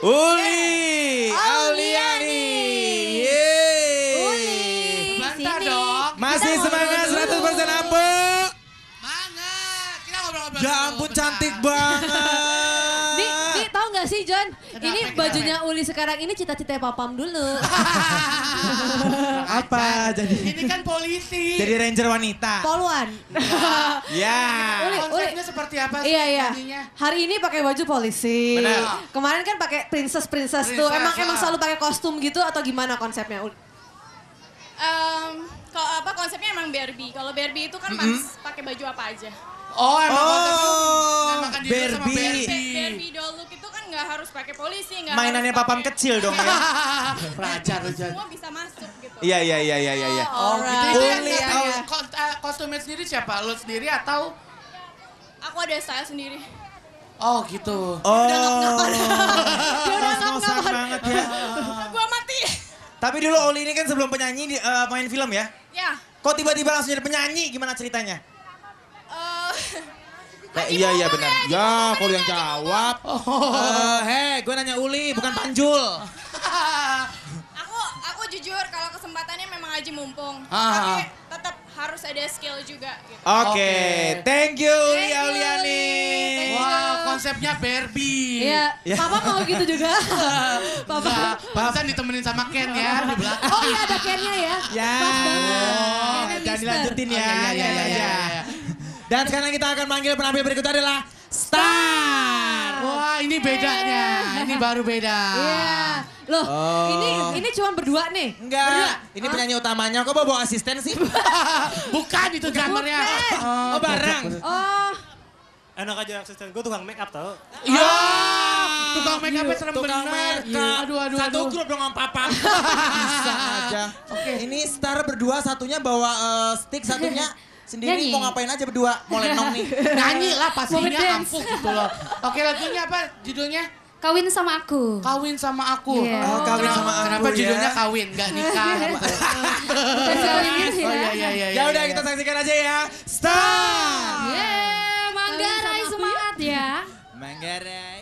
Uli Auliani. Uli, Bantah sini. dong. Masih semangat 100% Ambo. Banget. Kita ngobrol-ngobrol. Ya ampun cantik banget. Nih tahu nggak sih John? Ini Kenapa? bajunya Uli sekarang ini cita-cita papam dulu. Apa jadi? Ini kan polisi. Jadi ranger wanita. Poluan. Ya. Konsepnya seperti apa sih? Iya. tadinya? Hari ini pakai baju polisi. Benar. Kemarin kan pakai princess tuh. Emang selalu pakai kostum gitu atau gimana konsepnya Uli? Kalau apa konsepnya emang Barbie. Kalau Barbie itu kan pantas pakai baju apa aja. Oh, emang konsepnya Oh, namakan diri sama Barbie. Barbie doll look itu kan nggak harus pakai polisi, nggak Mainannya harus papam pakai- kecil dong ya. Pelajar lu, Jan. Semua bisa masuk gitu. Iya. Oh, gitu. Itu yang Uli, kostumnya sendiri siapa? Lu sendiri atau? Aku ada style sendiri. Oh, gitu. Oh. Dia udah Ngos-ngosan banget ya. Gua mati. Tapi dulu Oli ini kan sebelum penyanyi main film ya. Ya. Kok tiba-tiba langsung jadi penyanyi? Gimana ceritanya? Iya benar. Ya, kalau yang jawab. Hei, gue nanya Uli, bukan Panjul. Aku jujur kalau kesempatannya memang aja mumpung. Ah. Tapi tetap harus ada skill juga gitu. Oke, thank you Uli Thank you, Auliani. Uli. Wow, konsepnya Barbie. Iya. Ya. Papa mau gitu juga. Papa. Barusan ditemenin sama Ken ya di belakang. Oh iya ada Ken-nya ya. Ya, Pas banget. Ken-nya jangan Mister. dilanjutin ya. Iya. Dan sekarang kita akan manggil penampil berikutnya adalah Star. Wah, ini bedanya. Ini baru beda. Iya. Loh, Oh. ini cuma berdua nih. Enggak, ini penyanyi utamanya. Kok bawa asisten sih? Bukan itu drummernya. Oh, bareng. Oh, Enak aja asisten gue tukang make up tau. Iya. Tukang make up serem Tukang bener. make up. Aduh. Satu grup dong sama papa. Bisa aja. Oke. Ini Star berdua, satunya bawa stick, satunya sendiri. Nyanyi. Mau ngapain aja berdua? Mau lenong nih. Nyanyi lah Moment pastinya dance. ampuh gitu loh. Oke, lagunya apa judulnya? Kawin sama aku. Kawin sama aku. Iya. Oh, kawin sama aku Kenapa ya. judulnya kawin, nggak nikah gitu. Oh iya. Ya udah kita saksikan aja ya. Star. Yeay, Manggarai semangat ya. Manggarai.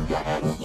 Bye.